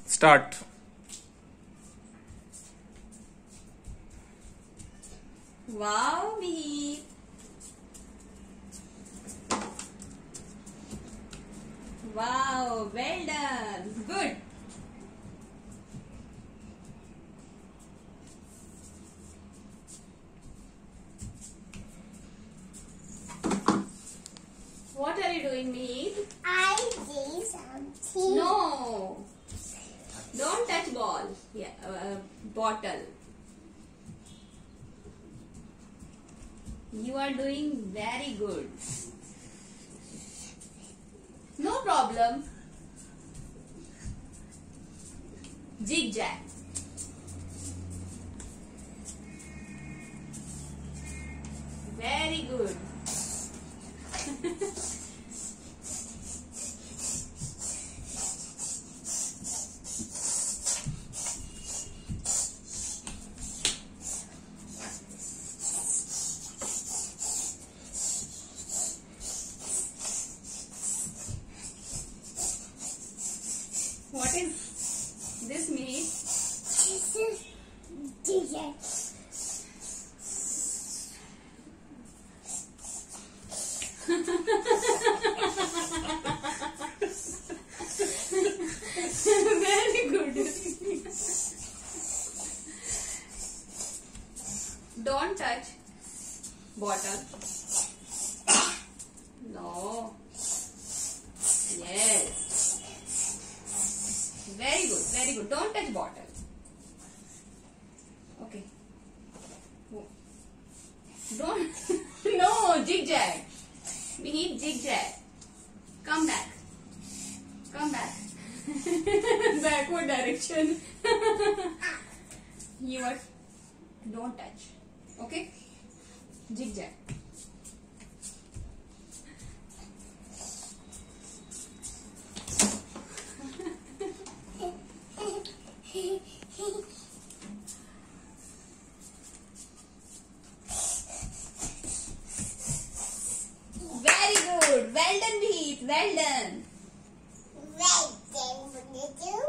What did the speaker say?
Start. Wow, Mihir. Wow, well done. Good. What are you doing, Mihir? I did something. No. Don't touch ball. Yeah, bottle. You are doing very good. No problem. Zigzag. Very good. What is this mean? This is DJ. Very good. Don't touch bottle. No. Yes. Very good, very good. Don't touch bottle. Okay. Don't. No, zigzag. We need zigzag. Come back. Come back. Backward direction. You are. Don't touch. Okay? Zigzag. Very good. Well done, Meet. Well done. Well done, what did you?